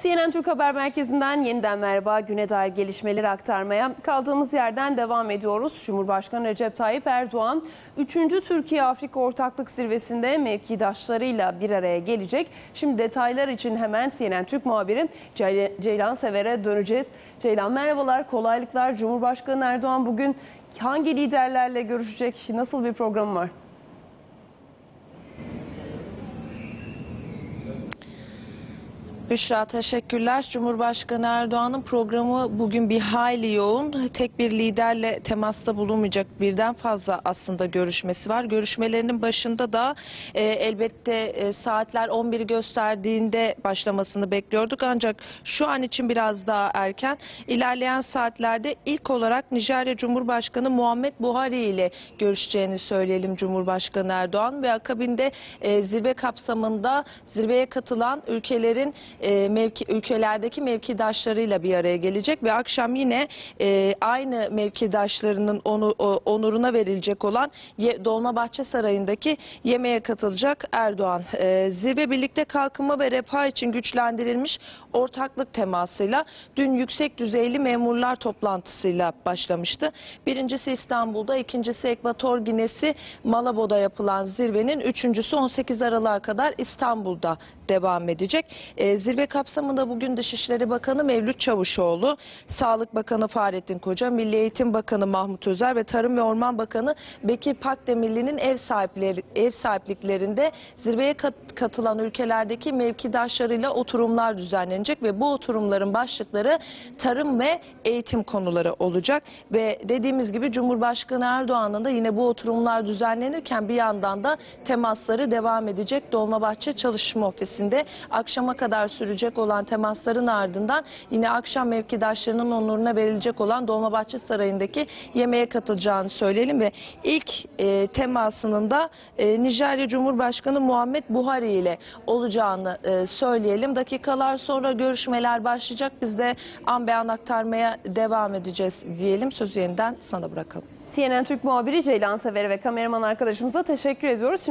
CNN Türk Haber Merkezi'nden yeniden merhaba. Güne dair gelişmeleri aktarmaya kaldığımız yerden devam ediyoruz. Cumhurbaşkanı Recep Tayyip Erdoğan 3. Türkiye-Afrika Ortaklık Zirvesi'nde mevkidaşlarıyla bir araya gelecek. Şimdi detaylar için hemen CNN Türk muhabiri Ceylan Sever'e döneceğiz. Ceylan merhabalar, kolaylıklar. Cumhurbaşkanı Erdoğan bugün hangi liderlerle görüşecek? Nasıl bir programı var? Büşra teşekkürler. Cumhurbaşkanı Erdoğan'ın programı bugün bir hayli yoğun. Tek bir liderle temasta bulunmayacak, birden fazla aslında görüşmesi var. Görüşmelerinin başında da elbette saatler 11'i gösterdiğinde başlamasını bekliyorduk. Ancak şu an için biraz daha erken. İlerleyen saatlerde ilk olarak Nijerya Cumhurbaşkanı Muhammed Buhari ile görüşeceğini söyleyelim Cumhurbaşkanı Erdoğan ve akabinde zirve kapsamında zirveye katılan ülkelerin ülkelerdeki mevkidaşlarıyla bir araya gelecek ve akşam yine aynı mevkidaşlarının onuruna verilecek olan Dolmabahçe Sarayı'ndaki yemeğe katılacak Erdoğan. Zirve birlikte kalkınma ve refah için güçlendirilmiş ortaklık temasıyla dün yüksek düzeyli memurlar toplantısıyla başlamıştı. Birincisi İstanbul'da, ikincisi Ekvator Ginesi Malabo'da yapılan zirvenin üçüncüsü 18 Aralık'a kadar İstanbul'da devam edecek. Zirve kapsamında bugün Dışişleri Bakanı Mevlüt Çavuşoğlu, Sağlık Bakanı Fahrettin Koca, Milli Eğitim Bakanı Mahmut Özer ve Tarım ve Orman Bakanı Bekir Pakdemirli'nin ev sahipliklerinde zirveye katılan ülkelerdeki mevkidaşlarıyla oturumlar düzenlenecek ve bu oturumların başlıkları tarım ve eğitim konuları olacak ve dediğimiz gibi Cumhurbaşkanı Erdoğan'ın da yine bu oturumlar düzenlenirken bir yandan da temasları devam edecek. Dolmabahçe Çalışma Ofisi'nde akşama kadar sürecek olan temasların ardından yine akşam mevkidaşlarının onuruna verilecek olan Dolmabahçe Sarayı'ndaki yemeğe katılacağını söyleyelim ve ilk temasının da Nijerya Cumhurbaşkanı Muhammed Buhari ile olacağını söyleyelim. Dakikalar sonra görüşmeler başlayacak. Biz de an be an aktarmaya devam edeceğiz diyelim. Sözü yeniden sana bırakalım. CNN Türk muhabiri Ceylan Sever'e ve kameraman arkadaşımıza teşekkür ediyoruz.